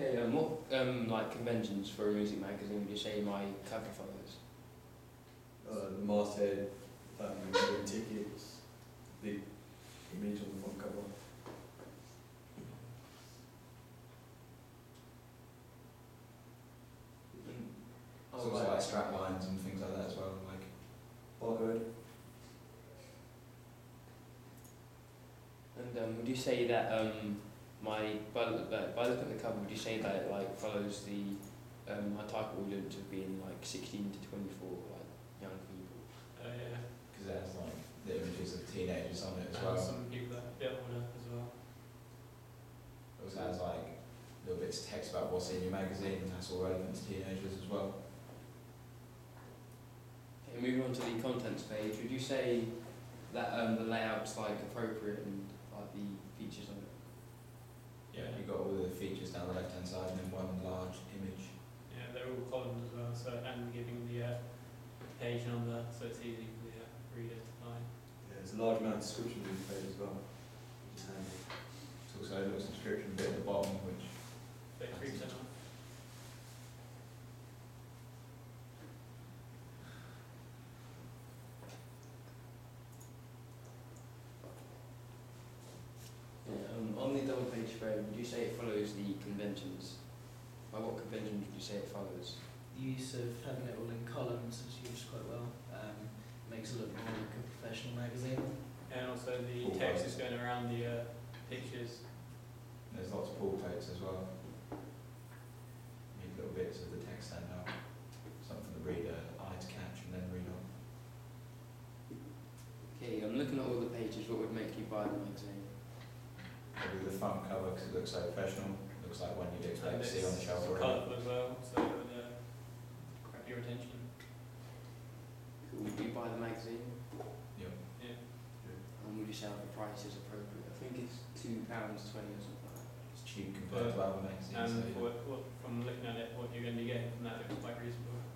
Okay, what like conventions for a music magazine would you say my cover follows? The masthead, the tickets, big image on the front cover. So it's like strap lines and things like that as well, like Barcode. And would you say that by looking at the cover, would you say that it like follows the my type audience of being like 16 to 24, like young people? Yeah. because it has like the images of teenagers on it as And well. some people that are a bit older as well. It also has like little bits of text about what's in your magazine, and that's all relevant to teenagers as well. Okay, moving on to the contents page, would you say that the layout's like appropriate and like the features on it? Yeah. You've got all the features down the left hand side and then one large image. Yeah, they're all columns as well, so and giving the page number so it's easy for the reader to find. Yeah, there's a large amount of description in the page as well, which is handy. There's also a little subscription bit at the bottom which 33% off. Yeah, on the double page spread, would you say it follows the conventions? By what conventions would you say it follows? The use of having it all in columns is used quite well. Makes it look more like a professional magazine. And also the Cool. text is going around the pictures. there's lots of pull quotes as well. Make little bits of the text stand out. Something for the reader eye to catch and then read on. Okay, I'm looking at all the pages, what would make you buy the magazine? Maybe the front cover because it looks so professional. Looks like one you'd expect And to see on the shelf already. colourful as well, so it would grab your attention. Would you buy the magazine? Yep. Yeah. And would you say like the price is appropriate? I think it's £2.20 or something like that. It's cheap compared to other magazines. And so yeah. from looking at it, what you're going to be getting from that looks quite reasonable.